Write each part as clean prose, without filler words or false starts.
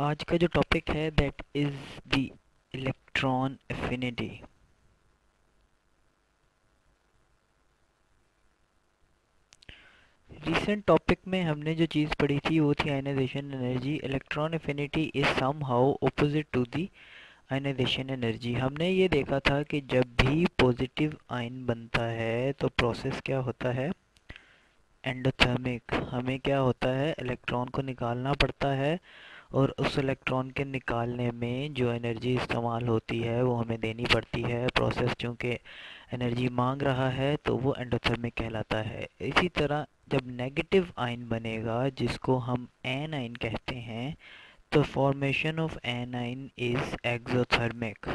आज का जो टॉपिक है that is the electron affinity. Recent topic में हमने जो चीज़ पढ़ी थी वो थी ionisation energy. Electron affinity is somehow opposite to the ionisation energy. हमने ये देखा था कि जब भी पॉजिटिव आयन बनता है तो प्रोसेस क्या होता है, एंडोथर्मिक। हमें क्या होता है, इलेक्ट्रॉन को निकालना पड़ता है और उस इलेक्ट्रॉन के निकालने में जो एनर्जी इस्तेमाल होती है वो हमें देनी पड़ती है। प्रोसेस चूँकि एनर्जी मांग रहा है तो वो एंडोथर्मिक कहलाता है। इसी तरह जब नेगेटिव आयन बनेगा जिसको हम एन आयन कहते हैं तो formation of anion is exothermic.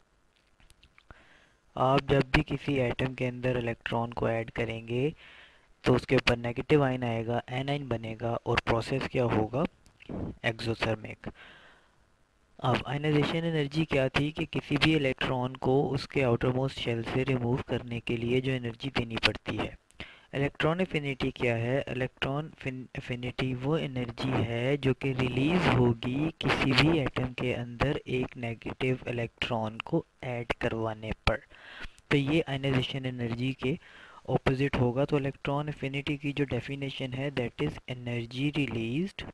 आप जब भी किसी एटम के अंदर इलेक्ट्रॉन को ऐड करेंगे तो उसके ऊपर नेगेटिव आयन आएगा, एन आयन बनेगा और प्रोसेस क्या होगा, एक्सोथर्मिक। अब आयनाइजेशन एनर्जी क्या थी कि किसी भी इलेक्ट्रॉन को उसके आउटर मोस्ट शेल से रिमूव करने के लिए जो एनर्जी देनी पड़ती है। इलेक्ट्रॉन एफिनिटी क्या है, इलेक्ट्रॉन एफिनिटी वो एनर्जी है जो कि रिलीज होगी किसी भी एटम के अंदर एक नेगेटिव इलेक्ट्रॉन को ऐड करवाने पर। तो ये आयनाइजेशन एनर्जी के ऑपोजिट होगा। तो इलेक्ट्रॉन एफिनिटी की जो डेफिनेशन है that is energy released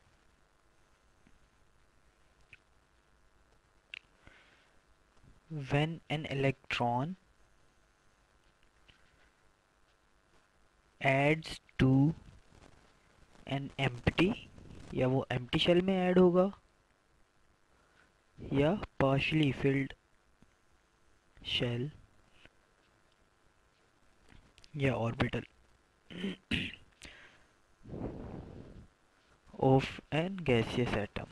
when an electron adds to an empty, या वो empty shell में ऐड होगा या partially filled shell या orbital of an gaseous atom।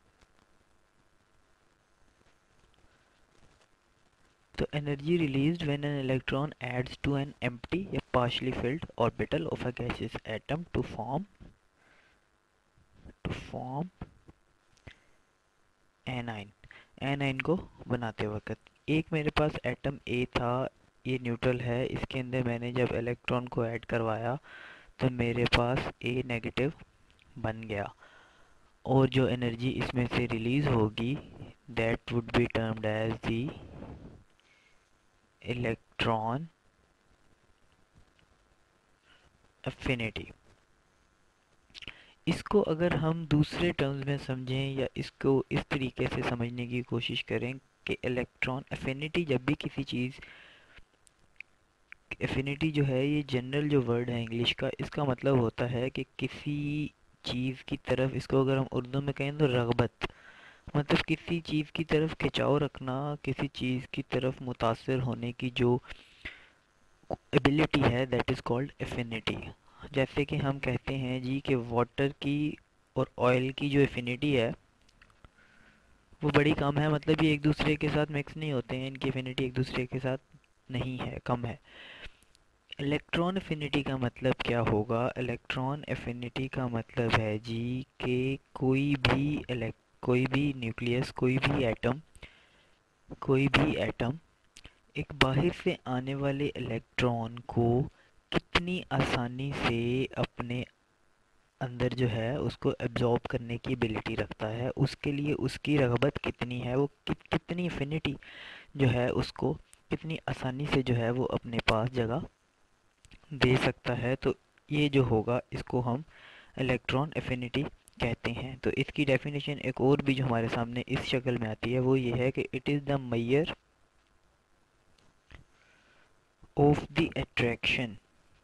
तो energy released when an electron adds to an empty या partially filled orbital of a gaseous atom to form anion. Anion को बनाते वक्त एक मेरे पास एटम ए था, ये न्यूट्रल है, इसके अंदर मैंने जब इलेक्ट्रॉन को ऐड करवाया तो मेरे पास ए नेगेटिव बन गया और जो एनर्जी इसमें से रिलीज होगी that would be termed as the electron affinity. इसको अगर हम दूसरे टर्म्स में समझें या इसको इस तरीके से समझने की कोशिश करें कि इलेक्ट्रॉन एफिनिटी जब भी किसी चीज़, एफिनिटी जो है ये जनरल जो वर्ड है इंग्लिश का, इसका मतलब होता है कि किसी चीज़ की तरफ, इसको अगर हम उर्दू में कहें तो रग़बत, मतलब किसी चीज़ की तरफ खिंचाव रखना, किसी चीज़ की तरफ मुतासिर होने की जो एबिलिटी है दैट इज़ कॉल्ड एफिनिटी। जैसे कि हम कहते हैं जी कि वाटर की और ऑयल की जो एफिनिटी है वो बड़ी कम है, मतलब ये एक दूसरे के साथ मिक्स नहीं होते हैं, इनकी एफिनिटी एक दूसरे के साथ नहीं है, कम है। इलेक्ट्रॉन एफिनिटी का मतलब क्या होगा, इलेक्ट्रॉन एफिनिटी का मतलब है जी कि कोई भी न्यूक्लियस, कोई भी एटम एक बाहर से आने वाले इलेक्ट्रॉन को कितनी आसानी से अपने अंदर जो है उसको एब्जॉर्ब करने की एबिलिटी रखता है, उसके लिए उसकी रगबत कितनी है, वो कितनी एफिनिटी जो है उसको कितनी आसानी से जो है वो अपने पास जगह दे सकता है। तो ये जो होगा इसको हम इलेक्ट्रॉन एफिनिटी कहते हैं। तो इसकी डेफिनेशन एक और भी जो हमारे सामने इस शक्ल में आती है वो ये है कि it is the measure of the attraction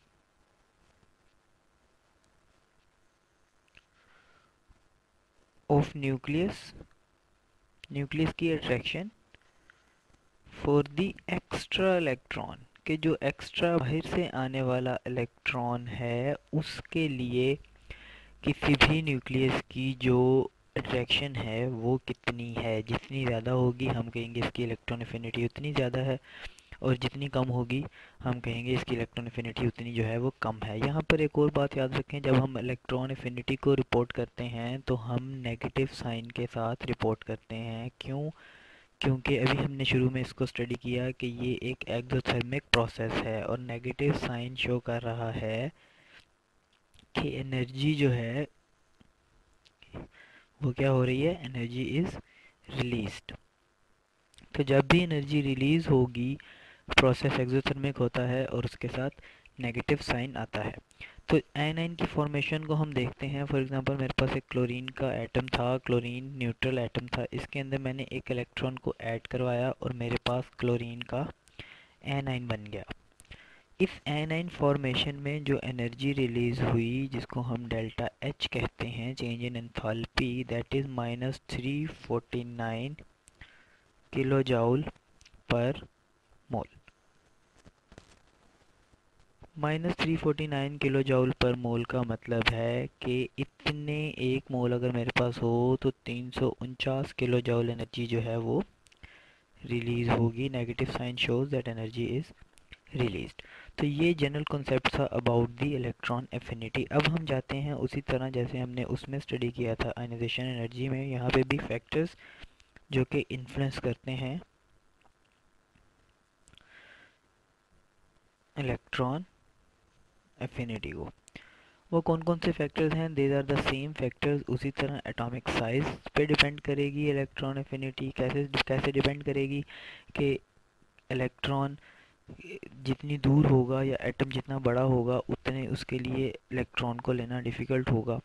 of nucleus की attraction for the extra electron, के जो एक्स्ट्रा बाहर से आने वाला इलेक्ट्रॉन है उसके लिए किसी भी न्यूक्लियस की जो अट्रैक्शन है वो कितनी है। जितनी ज़्यादा होगी हम कहेंगे इसकी इलेक्ट्रॉन एफिनिटी उतनी ज़्यादा है, और जितनी कम होगी हम कहेंगे इसकी इलेक्ट्रॉन एफिनिटी उतनी जो है वो कम है। यहाँ पर एक और बात याद रखें, जब हम इलेक्ट्रॉन एफिनिटी को रिपोर्ट करते हैं तो हम नेगेटिव साइन के साथ रिपोर्ट करते हैं। क्यों? क्योंकि अभी हमने शुरू में इसको स्टडी किया कि ये एक एक्सोथर्मिक प्रोसेस है और नेगेटिव साइन शो कर रहा है कि एनर्जी जो है वो क्या हो रही है, एनर्जी इज रिलीज्ड। तो जब भी एनर्जी रिलीज होगी प्रोसेस एक्सोथर्मिक होता है और उसके साथ नेगेटिव साइन आता है। तो आयनाइन की फॉर्मेशन को हम देखते हैं। फॉर एग्जांपल मेरे पास एक क्लोरीन का एटम था, क्लोरीन न्यूट्रल एटम था, इसके अंदर मैंने एक इलेक्ट्रॉन को ऐड करवाया और मेरे पास क्लोरीन का एनाइन बन गया। इस एनाइन फॉर्मेशन में जो एनर्जी रिलीज हुई जिसको हम डेल्टा एच कहते हैं, change in enthalpy, that is -349 kilojoule per mole. -349 kilojoule per मोल का मतलब है कि इतने एक मोल अगर मेरे पास हो तो 349 किलो जाउल एनर्जी जो है वो रिलीज होगी। Negative sign shows that energy is released. तो ये जनरल कॉन्सेप्ट था अबाउट द इलेक्ट्रॉन एफिनिटी। अब हम जाते हैं उसी तरह जैसे हमने उसमें स्टडी किया था आयनाइजेशन एनर्जी में, यहाँ पे भी फैक्टर्स जो कि इन्फ्लुएंस करते हैं इलेक्ट्रॉन एफिनिटी को। वो कौन कौन से फैक्टर्स हैं, these are the same factors. उसी तरह एटॉमिक साइज पे डिपेंड करेगी इलेक्ट्रॉन एफिनिटी। कैसे कैसे डिपेंड करेगी कि इलेक्ट्रॉन जितनी दूर होगा या एटम जितना बड़ा होगा उतने उसके लिए इलेक्ट्रॉन को लेना डिफ़िकल्ट होगा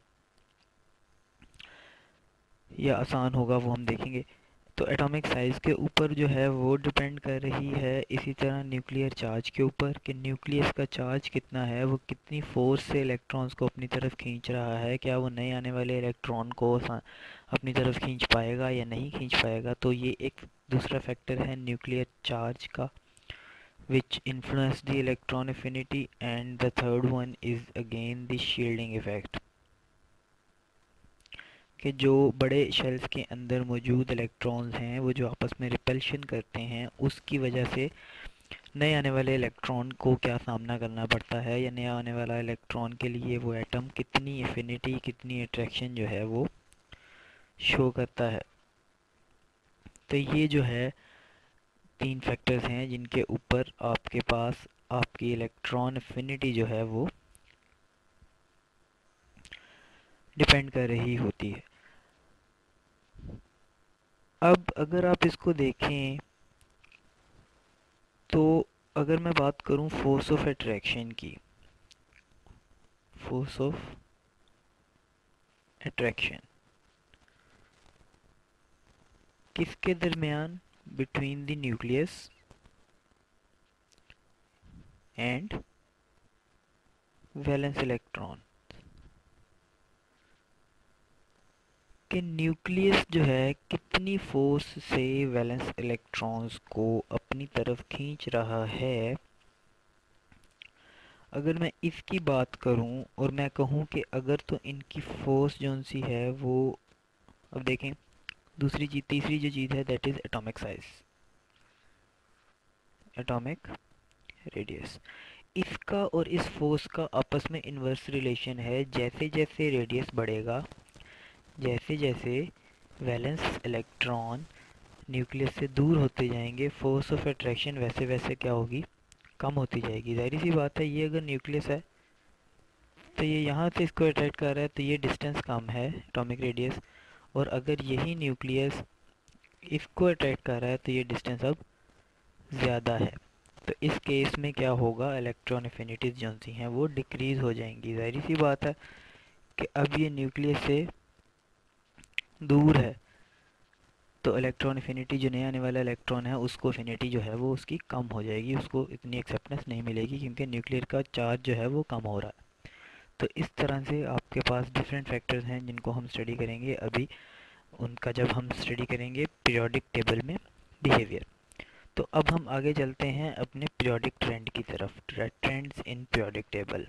या आसान होगा, वो हम देखेंगे। तो एटॉमिक साइज़ के ऊपर जो है वो डिपेंड कर रही है। इसी तरह न्यूक्लियर चार्ज के ऊपर कि न्यूक्लियस का चार्ज कितना है, वो कितनी फोर्स से इलेक्ट्रॉन्स को अपनी तरफ खींच रहा है, क्या वो नए आने वाले इलेक्ट्रॉन को अपनी तरफ खींच पाएगा या नहीं खींच पाएगा। तो ये एक दूसरा फैक्टर है न्यूक्लियर चार्ज का, which influence the electron affinity, and the third one is again the shielding effect कि जो बड़े शेल्स के अंदर मौजूद इलेक्ट्रॉन्स हैं वो जो आपस में रिपल्शन करते हैं उसकी वजह से नए आने वाले इलेक्ट्रॉन को क्या सामना करना पड़ता है, या नया आने वाला इलेक्ट्रॉन के लिए वो एटम कितनी एफिनिटी कितनी अट्रैक्शन जो है वो शो करता है। तो ये जो है तीन फैक्टर्स हैं जिनके ऊपर आपके पास आपकी इलेक्ट्रॉन एफिनिटी जो है वो डिपेंड कर रही होती है। अब अगर आप इसको देखें तो अगर मैं बात करूं फोर्स ऑफ अट्रैक्शन की, फोर्स ऑफ अट्रैक्शन किसके दरमियान, between the nucleus and valence electron, कि न्यूक्लियस जो है कितनी फोर्स से वैलेंस इलेक्ट्रॉन्स को अपनी तरफ खींच रहा है। अगर मैं इसकी बात करूं और मैं कहूं कि अगर तो इनकी फोर्स जो सी है वो, अब देखें दूसरी चीज, तीसरी जो चीज़ है that is atomic size, atomic radius. इसका और इस फोर्स का आपस में इन्वर्स रिलेशन है। जैसे जैसे रेडियस बढ़ेगा, जैसे जैसे वैलेंस इलेक्ट्रॉन न्यूक्लियस से दूर होते जाएंगे, फोर्स ऑफ अट्रैक्शन वैसे वैसे क्या होगी, कम होती जाएगी। जाहिर सी बात है, ये अगर न्यूक्लियस है तो ये यहाँ से इसको अट्रैक्ट कर रहा है तो ये डिस्टेंस कम है, एटॉमिक रेडियस। और अगर यही न्यूक्लियस इसको अट्रैक्ट कर रहा है तो ये डिस्टेंस अब ज़्यादा है। तो इस केस में क्या होगा, इलेक्ट्रॉन एफिनिटीज जो सी हैं वो डिक्रीज़ हो जाएंगी। जाहिर सी बात है कि अब ये न्यूक्लियस से दूर है तो इलेक्ट्रॉन एफिनिटी जो नया आने वाला इलेक्ट्रॉन है उसको एफिनिटी जो है वो उसकी कम हो जाएगी, उसको इतनी एक्सेप्टेंस नहीं मिलेगी क्योंकि न्यूक्लियर का चार्ज जो है वो कम हो रहा है। तो इस तरह से आपके पास डिफरेंट फैक्टर्स हैं जिनको हम स्टडी करेंगे अभी, उनका जब हम स्टडी करेंगे पीरियोडिक टेबल में बिहेवियर। तो अब हम आगे चलते हैं अपने पीरियोडिक ट्रेंड की तरफ, trends in periodic table.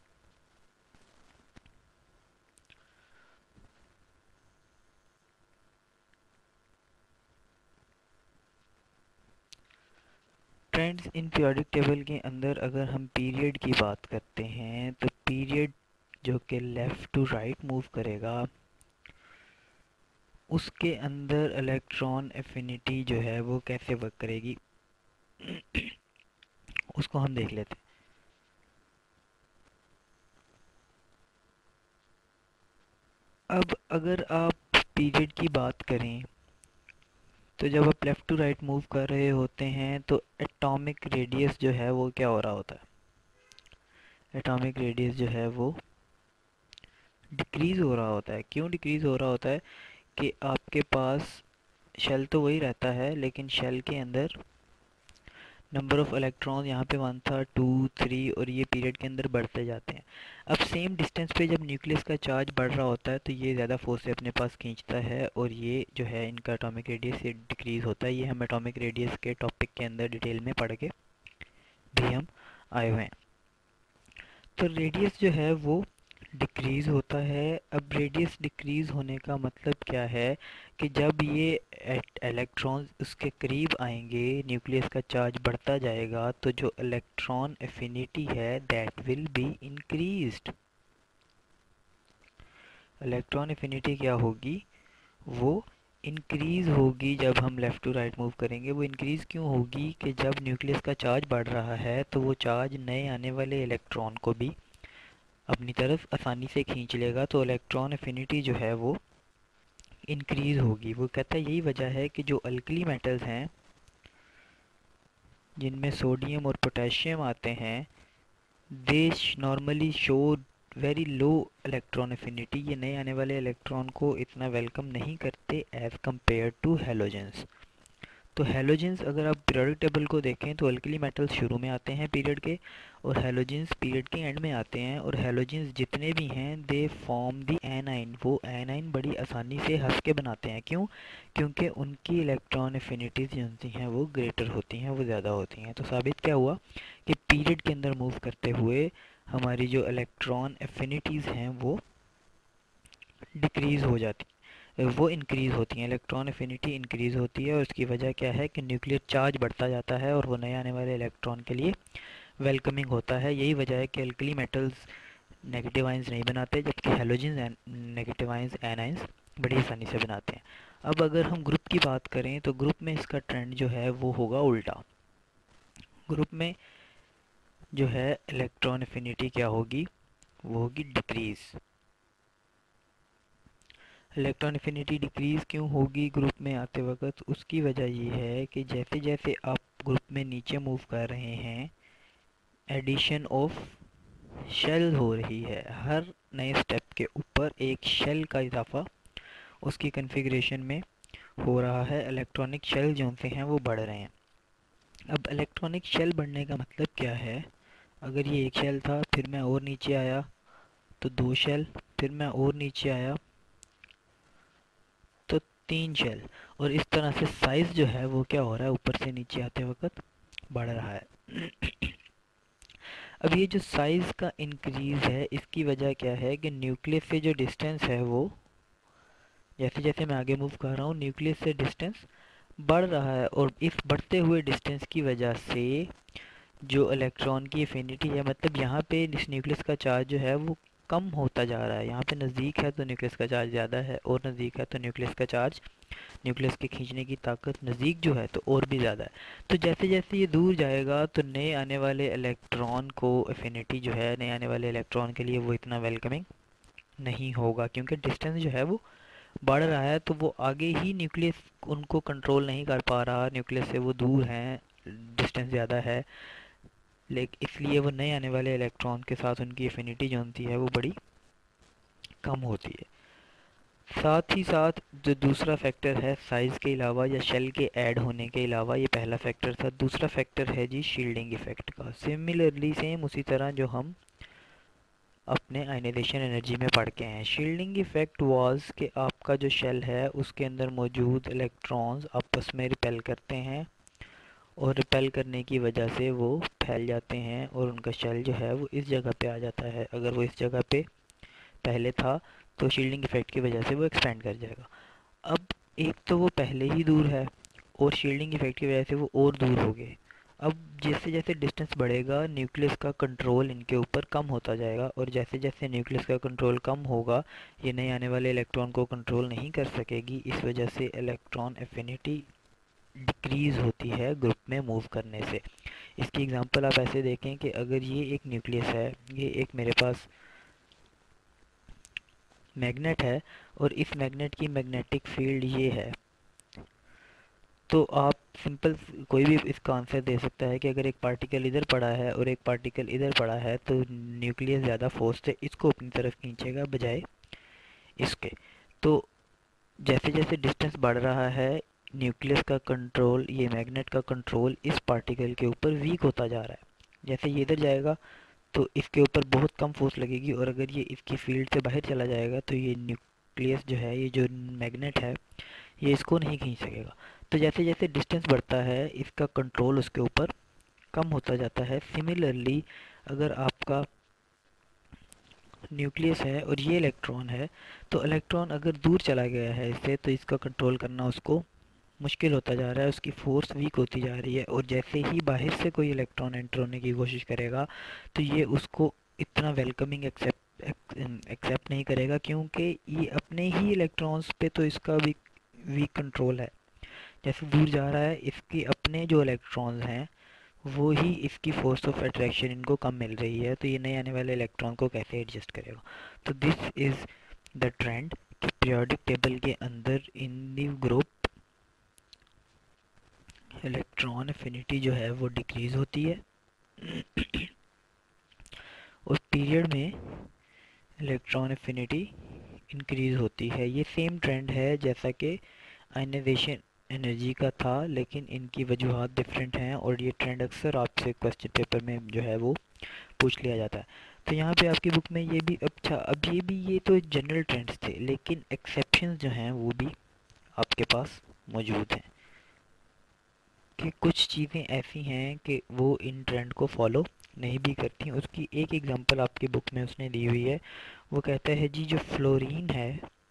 Trends in periodic table के अंदर अगर हम पीरियड की बात करते हैं तो पीरियड जो कि लेफ़्ट टू राइट मूव करेगा उसके अंदर इलेक्ट्रॉन एफिनिटी जो है वो कैसे वर्क करेगी उसको हम देख लेते हैं। अब अगर आप पीरियड की बात करें तो जब आप लेफ़्ट टू राइट मूव कर रहे होते हैं तो एटॉमिक रेडियस जो है वो क्या हो रहा होता है, एटॉमिक रेडियस जो है वो डिक्रीज़ हो रहा होता है। क्यों डिक्रीज़ हो रहा होता है कि आपके पास शेल तो वही रहता है, लेकिन शेल के अंदर नंबर ऑफ़ इलेक्ट्रॉन यहाँ पे 1 था, 2, 3 और ये पीरियड के अंदर बढ़ते जाते हैं। अब सेम डिस्टेंस पे जब न्यूक्लियस का चार्ज बढ़ रहा होता है तो ये ज़्यादा फोर्स से अपने पास खींचता है और ये जो है इनका एटॉमिक रेडियस ये डिक्रीज़ होता है। ये हम एटॉमिक रेडियस के टॉपिक के अंदर डिटेल में पढ़ के भी हम आए हुए हैं। तो रेडियस जो है वो डिक्रीज़ होता है। अब रेडियस डिक्रीज़ होने का मतलब क्या है कि जब ये इलेक्ट्रॉन्स उसके करीब आएंगे, न्यूक्लियस का चार्ज बढ़ता जाएगा, तो जो इलेक्ट्रॉन एफिनिटी है that will be increased. Electron affinity क्या होगी, वो इंक्रीज़ होगी जब हम लेफ़्ट टू राइट मूव करेंगे। वो इंक्रीज़ क्यों होगी कि जब न्यूक्लियस का चार्ज बढ़ रहा है तो वो चार्ज नए आने वाले इलेक्ट्रॉन को भी अपनी तरफ आसानी से खींच लेगा, तो इलेक्ट्रॉन एफिनिटी जो है वो इंक्रीज़ होगी। वो कहता है यही वजह है कि जो अल्कली मेटल्स हैं जिनमें सोडियम और पोटेशियम आते हैं, they normally show very low electron affinity. ये नए आने वाले इलेक्ट्रॉन को इतना वेलकम नहीं करते एज़ कम्पेयर टू हेलोजेंस। तो हेलोजेंस अगर आप पीरियोडिक टेबल को देखें तो अल्कली मेटल्स शुरू में आते हैं पीरियड के, और हेलोजेंस पीरियड के एंड में आते हैं। और हेलोजेंस जितने भी हैं दे फॉर्म दी एनाइन। वो एनाइन बड़ी आसानी से हंस के बनाते हैं। क्यों? क्योंकि उनकी इलेक्ट्रॉन एफिनिटीज़ जो होती हैं वो ग्रेटर होती हैं, वो ज़्यादा होती हैं। तो साबित क्या हुआ कि पीरियड के अंदर मूव करते हुए हमारी जो इलेक्ट्रॉन एफिनिटीज़ हैं वो डिक्रीज़ हो जाती, वो इंक्रीज़ होती हैं। इलेक्ट्रॉन एफिनिटी इंक्रीज़ होती है और उसकी वजह क्या है कि न्यूक्लियर चार्ज बढ़ता जाता है और वो नए आने वाले इलेक्ट्रॉन के लिए वेलकमिंग होता है। यही वजह है कि अल्कली मेटल्स नेगेटिव आयंस नहीं बनाते, जबकि हेलोजेंस नेगेटिव आयंस एनाइंस बड़ी आसानी से बनाते हैं। अब अगर हम ग्रुप की बात करें तो ग्रुप में इसका ट्रेंड जो है वो होगा उल्टा। ग्रुप में जो है इलेक्ट्रॉन एफिनिटी क्या होगी, वो होगी डिक्रीज़। इलेक्ट्रॉन एफिनिटी डिक्रीज़ क्यों होगी ग्रुप में आते वक्त? उसकी वजह ये है कि जैसे जैसे आप ग्रुप में नीचे मूव कर रहे हैं, एडिशन ऑफ शेल हो रही है। हर नए स्टेप के ऊपर एक शेल का इजाफा उसकी कन्फिग्रेशन में हो रहा है। इलेक्ट्रॉनिक शेल जो से हैं वो बढ़ रहे हैं। अब इलेक्ट्रॉनिक शेल बढ़ने का मतलब क्या है? अगर ये एक शेल था, फिर मैं और नीचे आया तो 2 शेल, फिर मैं और नीचे आया तो 3 शेल, और इस तरह से साइज़ जो है वो क्या हो रहा है, ऊपर से नीचे आते वक्त बढ़ रहा है। अब ये जो साइज़ का इंक्रीज़ है इसकी वजह क्या है कि न्यूक्लियस से जो डिस्टेंस है वो जैसे जैसे मैं आगे मूव कर रहा हूँ न्यूक्लियस से डिस्टेंस बढ़ रहा है, और इस बढ़ते हुए डिस्टेंस की वजह से जो इलेक्ट्रॉन की एफिनिटी है, मतलब यहाँ पे इस न्यूक्लियस का चार्ज जो है वो कम होता जा रहा है। यहाँ पे नज़दीक है तो न्यूक्लियस का चार्ज ज़्यादा है, और नज़दीक है तो न्यूक्लियस का चार्ज, न्यूक्लियस के खींचने की ताकत नज़दीक जो है तो और भी ज़्यादा है। तो जैसे जैसे ये दूर जाएगा तो नए आने वाले इलेक्ट्रॉन को एफिनिटी जो है नए आने वाले इलेक्ट्रॉन के लिए वो इतना वेलकमिंग नहीं होगा, क्योंकि डिस्टेंस जो है वो बढ़ रहा है। तो वो आगे ही न्यूक्लियस उनको कंट्रोल नहीं कर पा रहा, न्यूक्लियस से वो दूर हैं, डिस्टेंस ज़्यादा है, लेकिन इसलिए वो नए आने वाले इलेक्ट्रॉन के साथ उनकी एफिनिटी जो होती है वो बड़ी कम होती है। साथ ही साथ जो दूसरा फैक्टर है साइज़ के अलावा या शेल के ऐड होने के अलावा, ये पहला फैक्टर था। दूसरा फैक्टर है जी शील्डिंग इफ़ेक्ट का। सिमिलरली सेम उसी तरह जो हम अपने आयनाइजेशन एनर्जी में पढ़ के हैं। शील्डिंग इफ़ेक्ट वाज कि आपका जो शेल है उसके अंदर मौजूद इलेक्ट्रॉन्स आपस में रिपेल करते हैं, और रिपेल करने की वजह से वो फैल जाते हैं और उनका शेल जो है वो इस जगह पे आ जाता है। अगर वो इस जगह पे पहले था तो शील्डिंग इफ़ेक्ट की वजह से वो एक्सपेंड कर जाएगा। अब एक तो वो पहले ही दूर है और शील्डिंग इफ़ेक्ट की वजह से वो और दूर हो गए। अब जैसे जैसे डिस्टेंस बढ़ेगा न्यूक्लियस का कंट्रोल इनके ऊपर कम होता जाएगा, और जैसे जैसे न्यूक्लियस का कंट्रोल कम होगा ये नए आने वाले इलेक्ट्रॉन को कंट्रोल नहीं कर सकेगी। इस वजह से इलेक्ट्रॉन एफिनिटी डिक्रीज़ होती है ग्रुप में मूव करने से। इसकी एग्जांपल आप ऐसे देखें कि अगर ये एक न्यूक्लियस है, ये एक मेरे पास मैग्नेट है और इस मैग्नेट की मैग्नेटिक फील्ड ये है, तो आप सिंपल कोई भी इसका आंसर दे सकता है कि अगर एक पार्टिकल इधर पड़ा है और एक पार्टिकल इधर पड़ा है तो न्यूक्लियस ज़्यादा फोर्स से इसको अपनी तरफ खींचेगा बजाय इसके। तो जैसे जैसे डिस्टेंस बढ़ रहा है, न्यूक्लियस का कंट्रोल, ये मैग्नेट का कंट्रोल इस पार्टिकल के ऊपर वीक होता जा रहा है। जैसे ये इधर जाएगा तो इसके ऊपर बहुत कम फोर्स लगेगी, और अगर ये इसकी फील्ड से बाहर चला जाएगा तो ये न्यूक्लियस जो है, ये जो मैग्नेट है, ये इसको नहीं खींच सकेगा। तो जैसे जैसे डिस्टेंस बढ़ता है इसका कंट्रोल उसके ऊपर कम होता जाता है। सिमिलरली अगर आपका न्यूक्लियस है और ये इलेक्ट्रॉन है, तो इलेक्ट्रॉन अगर दूर चला गया है इससे, तो इसका कंट्रोल करना उसको मुश्किल होता जा रहा है, उसकी फोर्स वीक होती जा रही है। और जैसे ही बाहर से कोई इलेक्ट्रॉन एंटर होने की कोशिश करेगा तो ये उसको इतना वेलकमिंग एक्सेप्ट नहीं करेगा, क्योंकि ये अपने ही इलेक्ट्रॉन्स पे तो इसका वीक कंट्रोल है। जैसे दूर जा रहा है, इसके अपने जो इलेक्ट्रॉन्स हैं वो ही इसकी फोर्स ऑफ अट्रैक्शन इनको कम मिल रही है, तो ये नए आने वाले इलेक्ट्रॉन को कैसे एडजस्ट करेगा। तो दिस इज़ द ट्रेंड कि पीरियोडिक टेबल के अंदर in the group electron affinity जो है वो डिक्रीज होती है और पीरियड में इलेक्ट्रॉन एफिनिटी इंक्रीज होती है। ये सेम ट्रेंड है जैसा कि आयनाइजेशन एनर्जी का था, लेकिन इनकी वजूहात डिफरेंट हैं और ये ट्रेंड अक्सर आपसे क्वेश्चन पेपर में जो है वो पूछ लिया जाता है। तो यहाँ पे आपकी बुक में ये भी, अच्छा अब ये तो जनरल ट्रेंड्स थे, लेकिन एक्सेप्शंस जो हैं वो भी आपके पास मौजूद हैं कि कुछ चीज़ें ऐसी हैं कि वो इन ट्रेंड को फॉलो नहीं भी करती। उसकी एक एग्जांपल आपकी बुक में उसने दी हुई है। वो कहता है जी जो फ्लोरीन है,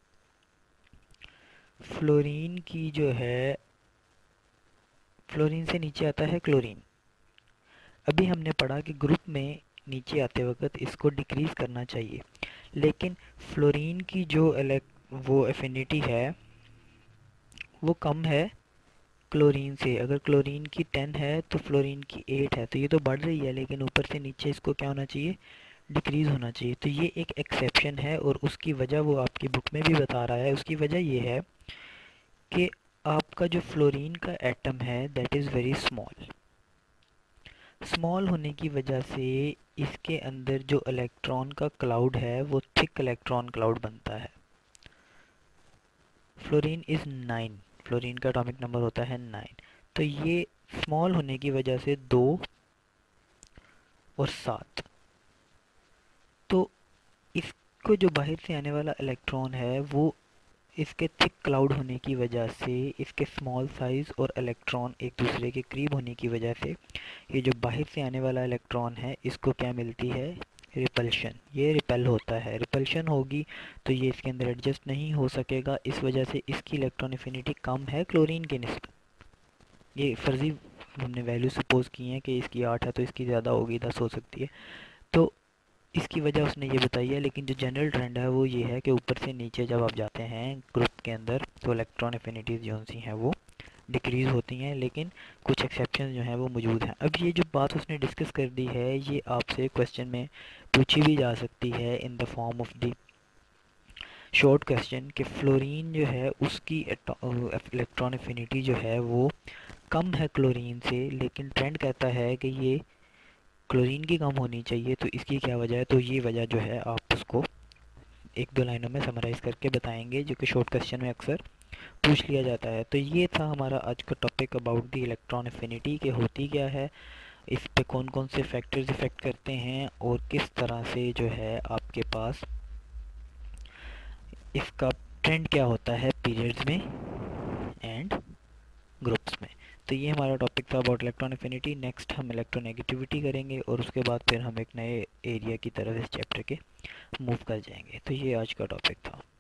फ्लोरीन की जो है, फ्लोरीन से नीचे आता है क्लोरीन। अभी हमने पढ़ा कि ग्रुप में नीचे आते वक्त इसको डिक्रीज करना चाहिए, लेकिन फ्लोरीन की जो वो एफिनिटी है वो कम है क्लोरीन से। अगर क्लोरीन की 10 है तो फ्लोरीन की 8 है, तो ये तो बढ़ रही है, लेकिन ऊपर से नीचे इसको क्या होना चाहिए, डिक्रीज होना चाहिए। तो ये एक एक्सेप्शन है और उसकी वजह वो आपकी बुक में भी बता रहा है। उसकी वजह ये है कि आपका जो फ्लोरीन का एटम है that is very small. Small होने की वजह से इसके अंदर जो इलेक्ट्रॉन का क्लाउड है वो थिक इलेक्ट्रॉन क्लाउड बनता है। फ्लोरीन इज़ 9, फ्लोरीन का एटॉमिक नंबर होता है 9। तो ये स्मॉल होने की वजह से 2 और 7, तो इसको जो बाहर से आने वाला इलेक्ट्रॉन है वो इसके थिक क्लाउड होने की वजह से, इसके स्मॉल साइज़ और इलेक्ट्रॉन एक दूसरे के करीब होने की वजह से, ये जो बाहर से आने वाला इलेक्ट्रॉन है इसको क्या मिलती है, रिपल्शन। ये रिपेल होता है, रिपल्शन होगी तो ये इसके अंदर एडजस्ट नहीं हो सकेगा। इस वजह से इसकी इलेक्ट्रॉन एफिनिटी कम है क्लोरीन के निस्बत। ये फर्जी हमने वैल्यू सपोज की है कि इसकी 8 है तो इसकी ज़्यादा होगी, 10 हो सकती है, तो इसकी वजह उसने ये बताई है। लेकिन जो जनरल ट्रेंड है वो ये है कि ऊपर से नीचे जब आप जाते हैं ग्रुप के अंदर तो इलेक्ट्रॉन एफिनिटीज़ जो सी हैं वो डिक्रीज़ होती हैं, लेकिन कुछ एक्सेप्शन जो हैं वो मौजूद हैं। अब ये जो बात उसने डिस्कस कर दी है ये आपसे क्वेश्चन में पूछी भी जा सकती है in the form of the short question कि फ्लोरीन जो है उसकी इलेक्ट्रॉन एफिनिटी जो है वो कम है क्लोरीन से, लेकिन ट्रेंड कहता है कि ये क्लोरीन की कम होनी चाहिए। तो इसकी क्या वजह है, तो ये वजह जो है आप उसको एक दो लाइनों में समराइज़ करके बताएंगे, जो कि शॉर्ट क्वेश्चन में अक्सर पूछ लिया जाता है। तो ये था हमारा आज का topic about the electron affinity कि होती क्या है, इस पे कौन कौन से फैक्टर्स इफ़ेक्ट करते हैं और किस तरह से जो है आपके पास इसका ट्रेंड क्या होता है पीरियड्स में एंड ग्रुप्स में। तो ये हमारा टॉपिक था अबाउट इलेक्ट्रॉन एफिनिटी। नेक्स्ट हम इलेक्ट्रोनेगेटिविटी करेंगे और उसके बाद फिर हम एक नए एरिया की तरफ इस चैप्टर के मूव कर जाएंगे। तो ये आज का टॉपिक था।